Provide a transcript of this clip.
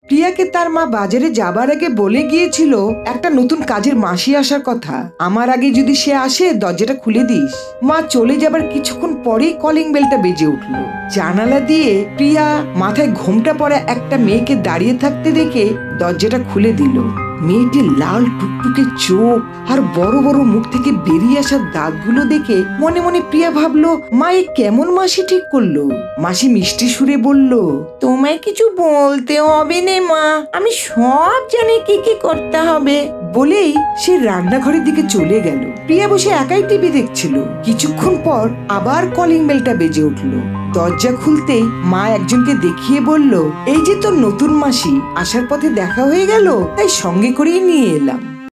প্রিয়াকে তার মা বাজারে যাবার আগে বলে গিয়েছিল একটা নতুন কাজের মাসি আসার কথা। আমার আগে যদি সে আসে দরজাটা খুলে দিস। মা চলে যাবার কিছুক্ষণ পরেই কলিং বেলটা বেজে উঠলো। জানালা দিয়ে প্রিয়া মাথায় ঘোমটা পরা একটা মেয়েকে দাঁড়িয়ে থাকতে দেখে দরজাটা খুলে দিল। মেয়েটির লাল টুকটুকে চোখ আর বড় বড় মুখ থেকে বেরিয়ে আসা দাঁতগুলো দেখে মনে মনে প্রিয়া ভাবলো, মা এ কেমন মাসি ঠিক করলো। মাসি মিষ্টি সুরে বলল, তোমায় কিছু বলতে হবে না মা, আমি সব জানি কি কি করতে হবে। বলেই সে রান্নাঘরের দিকে চলে গেল। প্রিয়া বসে একাই টিভি দেখছিল। কিছুক্ষণ পর আবার কলিং বেলটা বেজে উঠলো। দরজা খুলতেই মা একজনকে দেখিয়ে বলল, এই যে তোর নতুন মাসি, আসার পথে দেখা হয়ে গেল তাই সঙ্গে করেই নিয়ে এলাম।